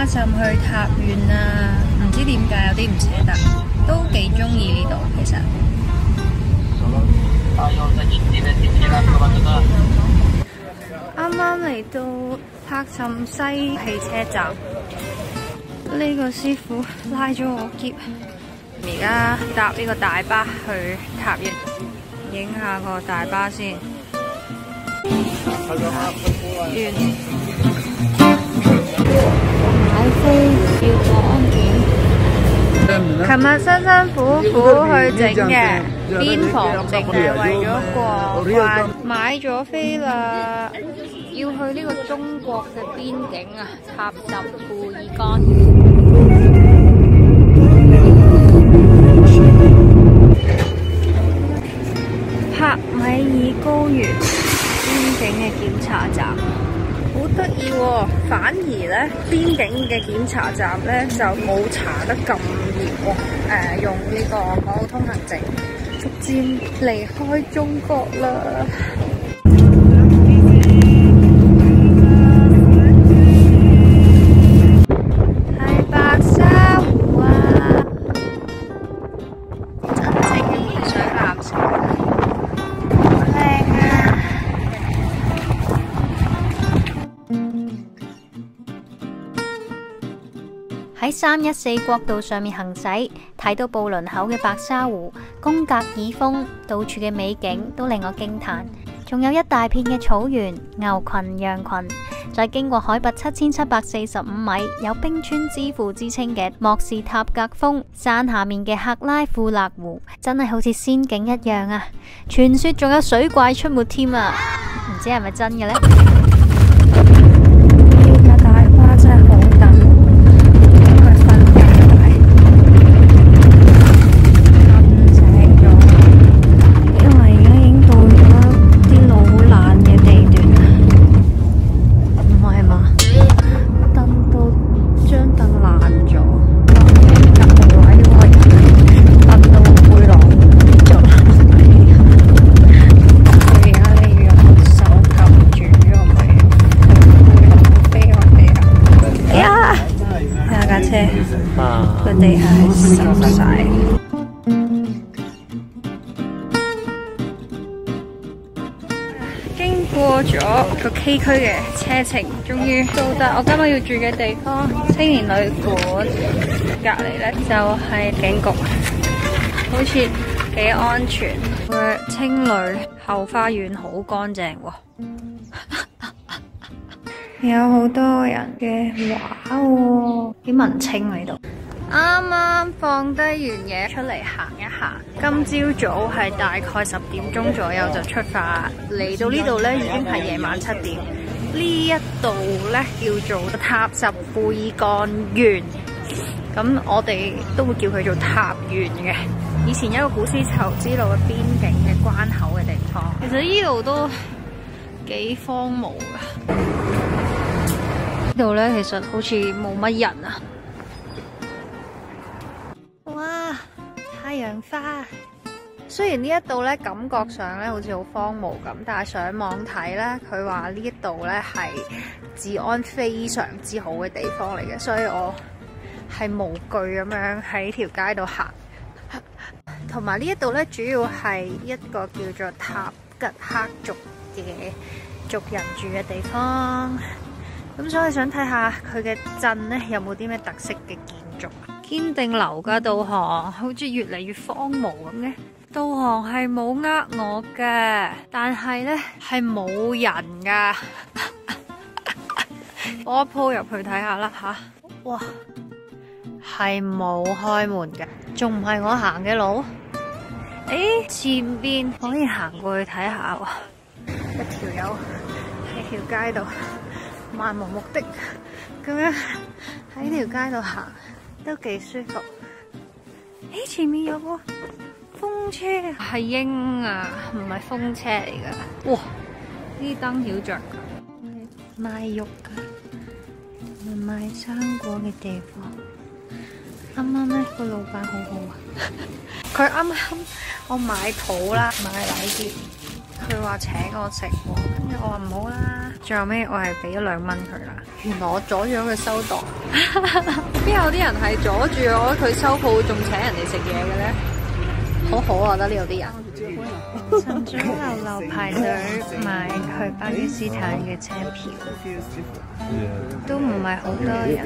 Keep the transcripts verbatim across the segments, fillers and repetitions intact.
花浸去塔縣啊，唔知點解有啲唔捨得，都幾中意呢度其實。啱啱嚟到柏浸西汽車站，呢個師傅拉咗我篋，而家搭呢個大巴去塔縣，影下個大巴先。完。買飛要過安檢。琴日辛辛苦苦去整嘅邊防，淨係為咗過關，買咗飛啦。要去呢個中國嘅邊境啊，塔什庫爾干。帕米爾高原邊境嘅檢查站，好得意喎！反而咧邊境嘅檢查站咧就冇查得咁嚴喎。誒、呃，用呢個港澳通行證，逐漸離開中國啦。 喺三一四國道上面行駛，睇到布倫口嘅白沙湖、宮格爾峰，到處嘅美景都令我驚嘆。仲有一大片嘅草原、牛群、羊群，再經過海拔七千七百四十五米、有冰川之父之稱嘅莫士塔格峰，山下面嘅克拉庫勒湖，真係好似仙境一樣啊！傳說仲有水怪出沒添啊，唔知係咪真嘅呢？ 呢架大巴真係好等。個地下係濕晒。經過咗個崎嶇嘅車程，終於到達我今日要住嘅地方——青年旅館。隔籬咧就係警局，好似幾安全。佢青旅後花園好乾淨喎。有好多人嘅畫喎，幾文青喺度。啱啱放低完嘢出嚟行一行，今朝早係大概十點鐘左右就出發，嚟到呢度呢已經係夜晚七點。呢一度呢叫做塔什庫爾干縣，咁我哋都會叫佢做塔縣嘅。以前一個古絲綢之路嘅邊境嘅關口嘅地方，其實呢度都幾荒蕪噶。呢度咧其實好似冇乜人啊！哇，太陽花！雖然呢一度咧感覺上咧好似好荒蕪咁，但係上網睇咧，佢話呢一度咧係治安非常之好嘅地方嚟嘅，所以我係無懼咁樣喺條街度行。同埋呢一度咧，主要係一個叫做塔吉克族嘅族人住嘅地方。咁所以想睇下佢嘅鎮呢，有冇啲咩特色嘅建築？堅定流噶導航，好似越嚟越荒蕪咁嘅。導航係冇呃我嘅，但係呢係冇人噶。我鋪入去睇下啦吓，哇，係冇開門嘅，仲唔係我行嘅路？誒，前邊可以行過去睇下喎，一條友喺條街度漫無目的咁樣喺條街度行，都幾舒服。誒，前面有個風車，係鷹啊，唔係風車嚟噶。哇，呢啲燈曉着噶，賣肉噶，係賣生果嘅地方。啱啱咧個老闆好好啊，佢啱啱我買肚啦，買奶碟，佢話請我食喎，跟住我話唔好啦。 最後尾我係俾咗兩蚊佢啦。原來我阻住咗佢收檔，邊有啲人係阻住咗佢收鋪，仲請人哋食嘢嘅咧？好好啊，覺得呢度啲人。晨早流流排隊買去巴基斯坦嘅車票，都唔係好多人。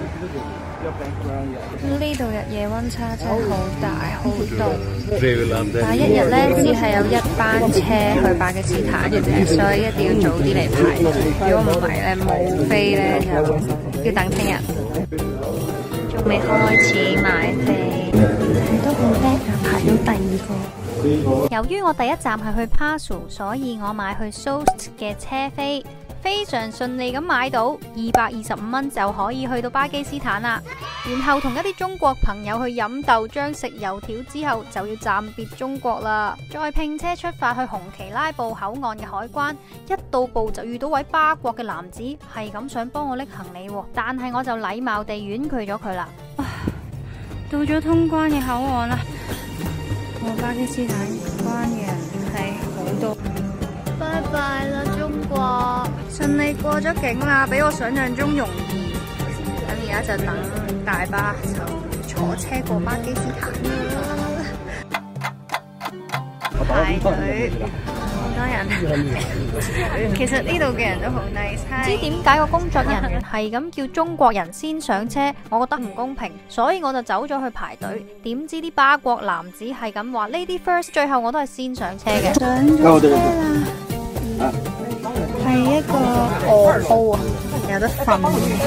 呢度日夜溫差真係好大，好凍。但係一日咧只係有一班車去巴基斯坦嘅啫，所以一定要早啲嚟排隊。如果唔係咧，冇飛咧就要等聽日。仲未開始買飛，都好叻啊！排到第二個。 由於我第一站係去 Pasu， 所以我買去 Soest 嘅車飛，非常順利咁買到二百二十五蚊就可以去到巴基斯坦啦。然後同一啲中國朋友去飲豆漿食油條之後，就要暫別中國啦。再拼車出發去紅旗拉布口岸嘅海關，一到埗就遇到位巴國嘅男子，係咁想幫我拎行李，但係我就禮貌地婉拒咗佢啦。到咗通關嘅口岸啦。我巴基斯坦關嘅人係好多，拜拜啦中國！ 順利過咗境啦，比我想象中容易。咁而家就等大巴就坐車過巴基斯坦啦。排隊好多人，其實呢度嘅人都好 nice。 唔知點解個工作人員係咁叫中國人先上車，我覺得唔公平，所以我就走咗去排隊。點知啲巴國男子係咁話 Lady First， 最後我都係先上車嘅。 上咗車啦，係一個臥鋪啊，有得瞓。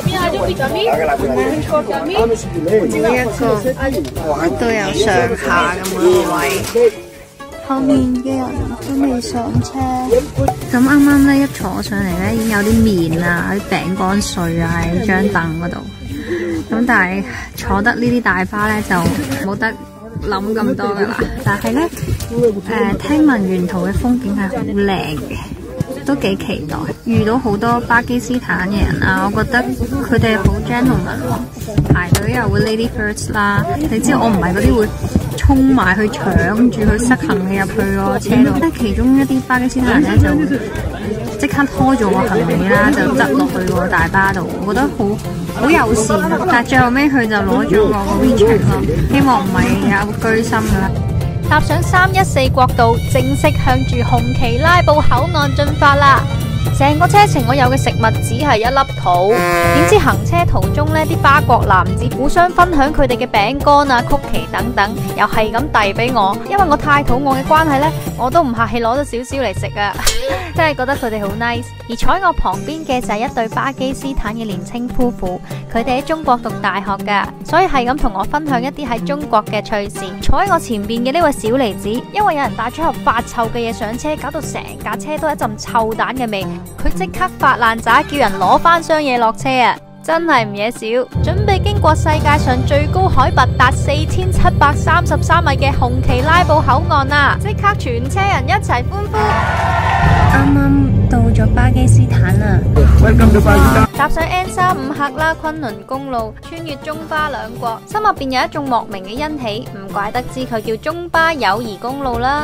每一個都有上下咁樣嘅位。後面嘅人都未上車，咁啱啱咧一坐上嚟咧，已經有啲麵啊、啲餅乾碎啊喺張凳嗰度。咁但係坐得呢啲大巴咧就冇得諗咁多噶啦。但係咧，誒、呃、聽聞沿途嘅風景係好靚嘅，都幾期待。遇到好多巴基斯坦嘅人啊，我覺得佢哋好 gentleman 喎，排隊又會 lady first 啦。你知我唔係嗰啲會衝埋去搶住去塞行李入去個車度，即其中一啲巴基斯坦人咧就會即刻拖住我行李啦，就執落去個大巴度，我覺得好好友善。但係最後尾佢就攞咗我個 WeChat 咯，希望唔係有居心噶啦。 踏上三一四國道，正式向住紅旗拉布口岸進發啦！成個車程我有嘅食物只係一粒桃，點知行車途中呢啲巴國男子互相分享佢哋嘅餅乾啊、曲奇等等，又係咁遞俾我。因為我太肚餓嘅關係呢，我都唔客氣攞咗少少嚟食啊！真係覺得佢哋好 nice。而坐喺我旁邊嘅就係一對巴基斯坦嘅年輕夫婦，佢哋喺中國讀大學噶，所以係咁同我分享一啲喺中國嘅趣事。坐喺我前邊嘅呢位小妮子，因為有人帶咗盒發臭嘅嘢上車，搞到成架車都係一陣臭蛋嘅味。佢即刻發爛渣，叫人攞翻箱嘢落車啊！真係唔嘢少，準備經過世界上最高海拔達四千七百三十三米嘅紅旗拉布口岸啦！即刻全車人一齊歡呼！ 啱啱到咗巴基斯坦啦， 搭上 N 三五喀拉昆侖公路，穿越中巴兩國，心入邊有一種莫名嘅欣喜，唔怪得知佢叫中巴友誼公路啦。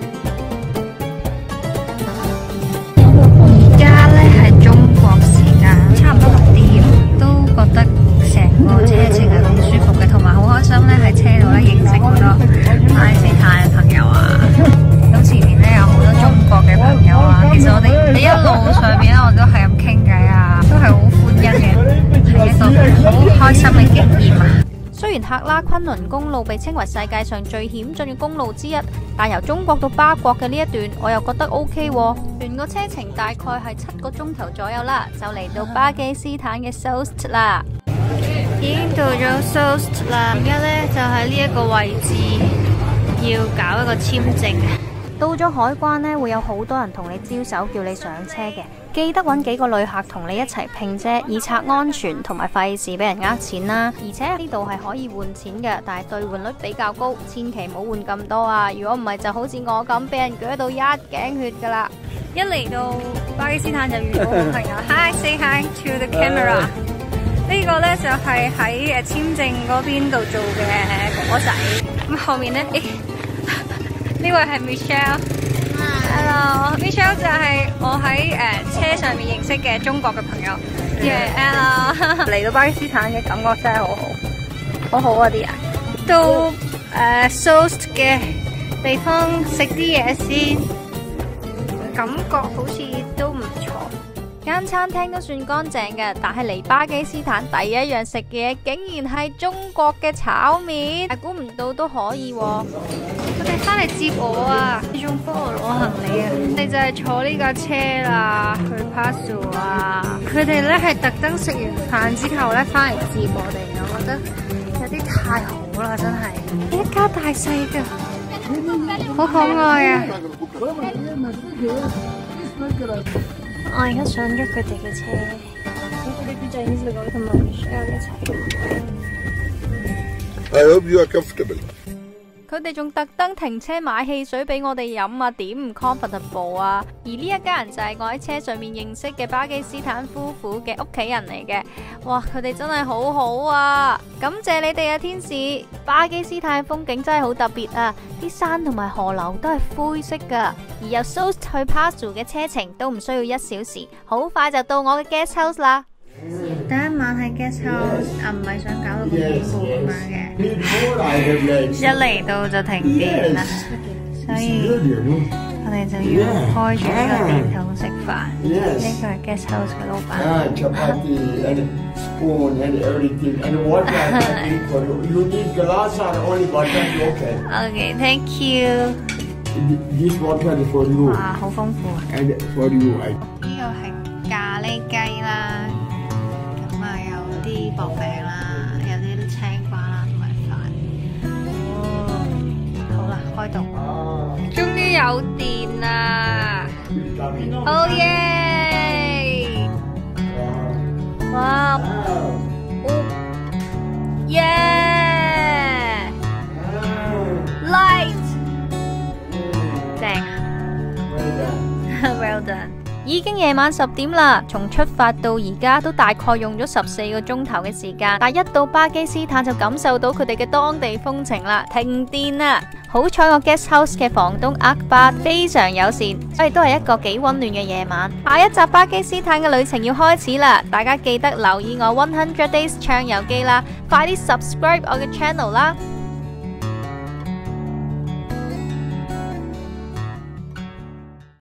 而家咧係中國時間差唔多六點，都覺得成個車程係好舒服嘅，同埋好開心咧喺車度咧認識好多巴基斯坦嘅朋友啊。咁前面咧有好多中國嘅朋友啊，其實我哋喺一路上面咧我都係咁傾偈啊，都係好歡欣嘅，係一個好開心嘅經驗啊。 雖然喀拉昆侖公路被稱為世界上最險峻嘅公路之一，但由中國到巴國嘅呢一段，我又覺得 OK 喎。全個車程大概係七個鐘頭左右啦，就嚟到巴基斯坦嘅 Soest 啦。 已經到咗 Soest 啦，而家咧就喺呢一個位置要搞一個簽證。 到咗海關呢，會有好多人同你招手叫你上車嘅，記得揾幾個旅客同你一齊拼車，以策安全同埋費事俾人呃錢啦。而且呢度係可以換錢嘅，但係兌換率比較高，千祈唔好換咁多啊！如果唔係就好似我咁，俾人鋸到一頸血噶啦。 一嚟到巴基斯坦就遇到好朋友，Hi say hi to the camera。呢個呢就係喺誒簽證嗰邊度做嘅哥哥仔。咁後面呢，誒呢位係 Michelle。 Hello，Michelle 就係我喺誒、呃、車上面認識嘅中國嘅朋友。Yeah，Hello，嚟到巴基斯坦嘅感覺真係好好，好好啊啲人。到誒、呃、Soest 嘅地方食啲嘢先，感覺好似都唔錯。 間餐廳都算乾淨嘅，但係嚟巴基斯坦第一樣食嘅嘢竟然係中國嘅炒麵，估唔到都可以喎。 佢哋翻嚟接我啊！你仲幫我攞行李啊？你就係坐呢架車啦，去 Pasu 啊！佢哋咧係特登食完飯之後咧翻嚟接我哋，我覺得有啲太好啦，真係一家大細㗎，好可愛啊！ 我而家上咗佢哋嘅車，佢哋就已經同埋 Michelle 一齊。 I hope you are comfortable. 佢哋仲特登停車買汽水俾我哋飲啊，點唔 comfortable 啊？而呢一家人就係我喺車上面認識嘅巴基斯坦夫婦嘅屋企人嚟嘅。哇，佢哋真係好好啊！感謝你哋啊，天使！巴基斯坦嘅風景真係好特別啊，啲山同埋河流都係灰色噶，而由 Soest 去 Pasu 嘅車程都唔需要一小時，好快就到我嘅 guest house 啦。 第一晚喺 guest house 啊，唔係想搞到咁恐怖咁樣嘅，一嚟到就停電啦，所以我哋就要開住呢個電筒食飯。呢個係 guest house 嘅老闆。 Chapati and spoon and everything and water I can drink for you. You need glass or only water? Okay. Okay, thank you. This water is for you 哇，好豐富啊！ and for you. I 呢個係咖喱雞啦，咁啊有啲薄餅啦，有啲青瓜啦同埋飯。哦，好啦，開動，終於有電啦！好耶！哇！耶！Light， 正啊 ！Well done。 已經夜晚十點啦，從出發到而家都大概用咗十四個鐘頭嘅時間，但一到巴基斯坦就感受到佢哋嘅當地風情啦，停電啦！好彩我 guest house 嘅房東阿巴非常友善，所以都係一個幾溫暖嘅夜晚。下一集巴基斯坦嘅旅程要開始啦，大家記得留意我一百 days 暢遊記啦，快啲 subscribe 我嘅 channel 啦！